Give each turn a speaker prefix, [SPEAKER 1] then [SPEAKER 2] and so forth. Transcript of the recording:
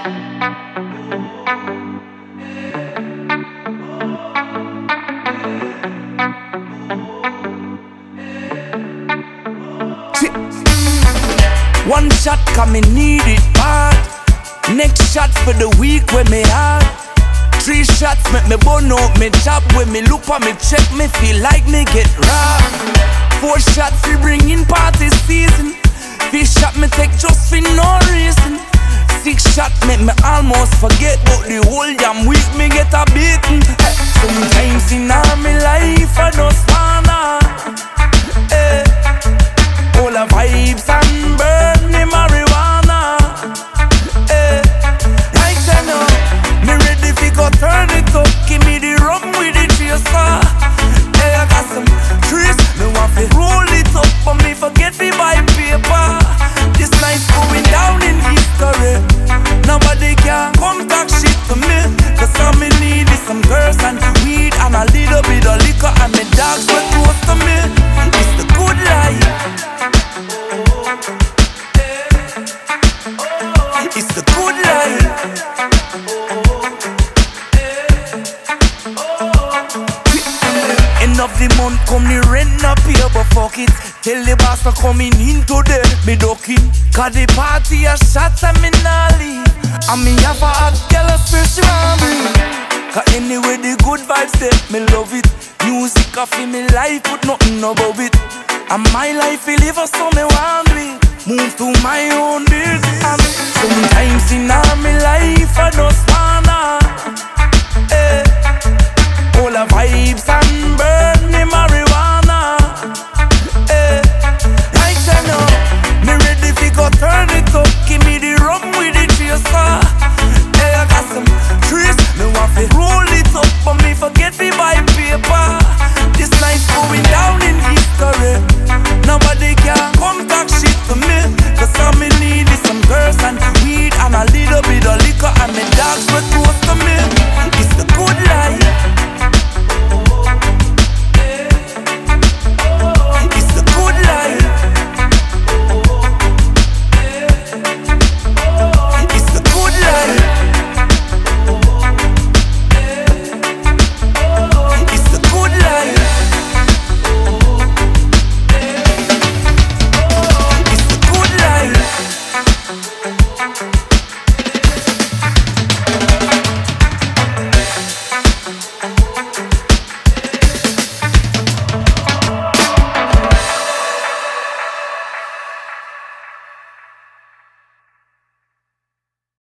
[SPEAKER 1] One shot come me need it bad. Next shot for the week when me hard. 3 shots make me burn out me job. When me look on me check me feel like me get robbed. 4 shots we bring in party season. 5 shot me take just for no reason. 6 shot make me almost forget, but the whole damn week me get a beating. Sometimes in all my life I just wanna all the vibes and burn the marijuana. Right now, me ready fi go turn it up. Give me the rum with the chaser. I got some trees, me want fi roll it up, but me forget fi buy paper. This night's going down in history. Nobody can come talk shit to me, 'cause all me need is some girls and weed and a little bit of liquor, and me dogs were close to me. It's the good life. It's the good life. End of the month come the rent not pay, but fuck it. Tell the boss for coming in today, me ducking. 'Cause the party a shot and me nah leave. And me have a hot girl a swear she want me. 'Cause anyway the good vibes there, me love it. Music a fi me life, put nothing above it. And my life will live so me want it. Move to my own business. Sometimes in all my life I just wanna all the vibes and burn the marijuana. Right now, me ready fi go turn it up. Give me the rum with the chaser. I got some trees, me want fi roll it up, but me forget fi buy paper. This night's going down in history. Nobody can come talk shit to me, 'cause all me need is some girls and weed and a little bit of liquor, and me dogs with